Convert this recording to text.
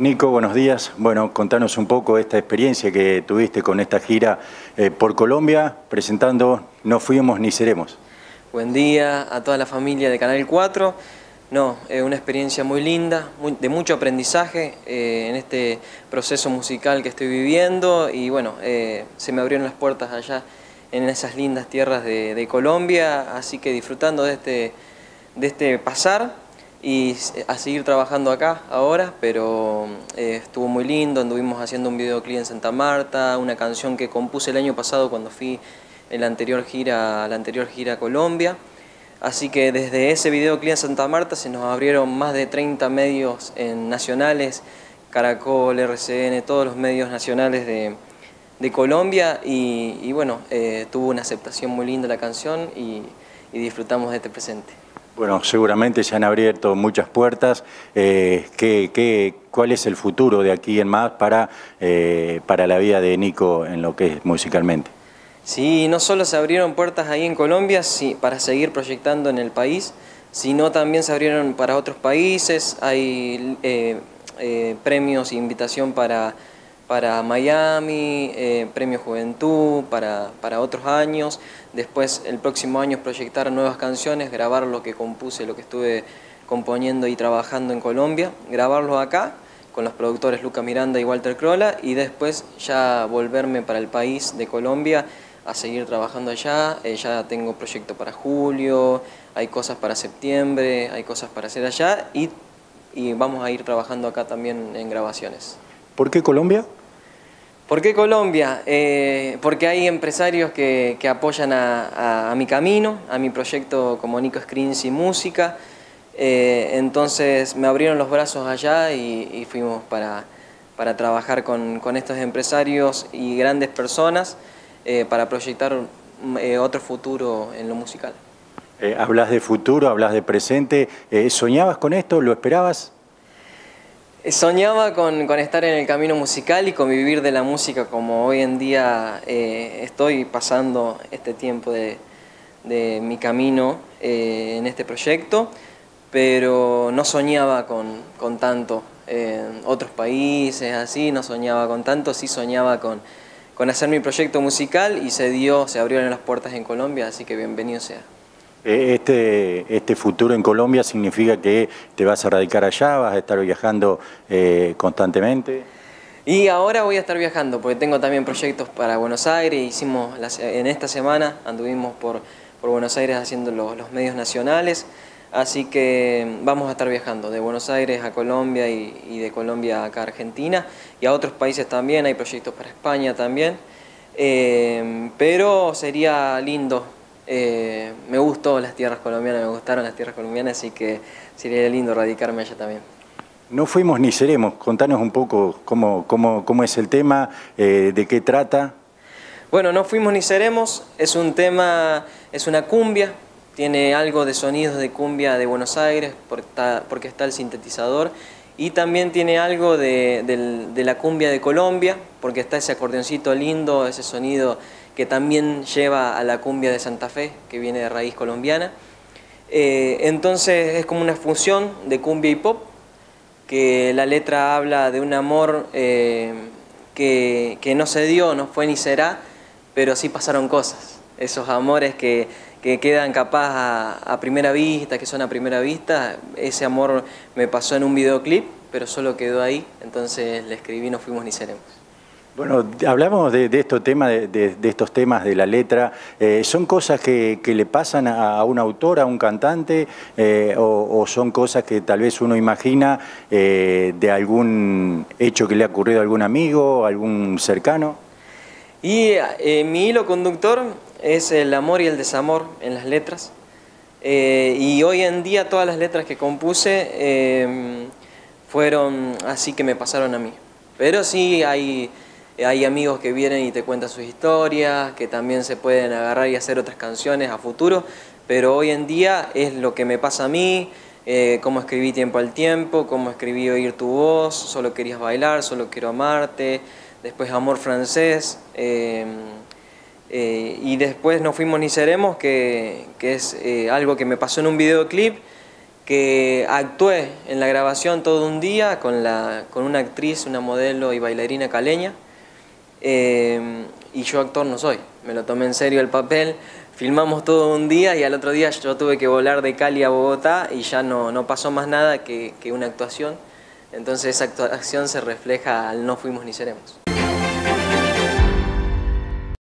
Nico, buenos días. Bueno, contanos un poco esta experiencia que tuviste con esta gira por Colombia, presentando No Fuimos ni Seremos. Buen día a toda la familia de Canal 4. No, una experiencia muy linda, de mucho aprendizaje en este proceso musical que estoy viviendo y bueno, se me abrieron las puertas allá en esas lindas tierras de Colombia, así que disfrutando de este pasar y a seguir trabajando acá ahora, pero estuvo muy lindo, anduvimos haciendo un videoclip en Santa Marta, una canción que compuse el año pasado cuando fui en la anterior gira a Colombia. Así que desde ese videoclip en Santa Marta se nos abrieron más de 30 medios nacionales, Caracol, RCN, todos los medios nacionales de Colombia y bueno, tuvo una aceptación muy linda la canción y disfrutamos de este presente. Bueno, seguramente se han abierto muchas puertas. ¿Cuál es el futuro de aquí en más para la vida de Nico en lo que es musicalmente? Sí, no solo se abrieron puertas ahí en Colombia para seguir proyectando en el país, sino también se abrieron para otros países. Hay premios e invitación para Miami, Premio Juventud, para otros años. Después, el próximo año, proyectar nuevas canciones, grabar lo que compuse, lo que estuve componiendo y trabajando en Colombia, grabarlo acá con los productores Luca Miranda y Walter Crolla y después ya volverme para el país de Colombia a seguir trabajando allá. Ya tengo proyecto para julio, hay cosas para septiembre, hay cosas para hacer allá y vamos a ir trabajando acá también en grabaciones. ¿Por qué Colombia? ¿Por qué Colombia? Porque hay empresarios que apoyan a mi camino, a mi proyecto como Nico Screens y Música. Entonces me abrieron los brazos allá y fuimos para trabajar con estos empresarios y grandes personas para proyectar otro futuro en lo musical. Hablas de futuro, hablas de presente. ¿Soñabas con esto? ¿Lo esperabas? Soñaba con estar en el camino musical y convivir de la música como hoy en día estoy pasando este tiempo de mi camino en este proyecto, pero no soñaba con tanto en otros países, así, no soñaba con tanto, sí soñaba con hacer mi proyecto musical y se abrieron las puertas en Colombia, así que bienvenido sea. Este futuro en Colombia significa que te vas a radicar allá, vas a estar viajando constantemente. Y ahora voy a estar viajando porque tengo también proyectos para Buenos Aires. En esta semana anduvimos por Buenos Aires haciendo los medios nacionales, así que vamos a estar viajando de Buenos Aires a Colombia y de Colombia acá a Argentina y a otros países también, hay proyectos para España también, pero sería lindo. Me gustó las tierras colombianas, me gustaron las tierras colombianas, así que sería lindo radicarme allá también. No fuimos ni seremos. Contanos un poco cómo es el tema, de qué trata. Bueno, No fuimos ni seremos es un tema, es una cumbia, tiene algo de sonidos de cumbia de Buenos Aires porque está el sintetizador y también tiene algo de la cumbia de Colombia porque está ese acordeoncito lindo, ese sonido que también lleva a la cumbia de Santa Fe, que viene de raíz colombiana. Entonces es como una fusión de cumbia y pop, que la letra habla de un amor que no se dio, no fue ni será, pero sí pasaron cosas. Esos amores que quedan capaz a primera vista, que son a primera vista, ese amor me pasó en un videoclip, pero solo quedó ahí, entonces le escribí No fuimos ni seremos. Bueno, hablamos de estos temas de la letra. ¿Son cosas que le pasan a un autor, a un cantante, o son cosas que tal vez uno imagina de algún hecho que le ha ocurrido a algún amigo, a algún cercano? Y mi hilo conductor es el amor y el desamor en las letras. Y hoy en día todas las letras que compuse fueron así que me pasaron a mí. Pero sí hay amigos que vienen y te cuentan sus historias, que también se pueden agarrar y hacer otras canciones a futuro, pero hoy en día es lo que me pasa a mí, cómo escribí Tiempo al Tiempo, cómo escribí Oír tu voz, Solo querías bailar, Solo quiero amarte, después Amor francés, y después No fuimos ni seremos, que es algo que me pasó en un videoclip, que actué en la grabación todo un día con una actriz, una modelo y bailarina caleña, y yo actor no soy, me lo tomé en serio el papel, filmamos todo un día y al otro día yo tuve que volar de Cali a Bogotá y ya no pasó más nada que una actuación, entonces esa actuación se refleja al No fuimos ni seremos.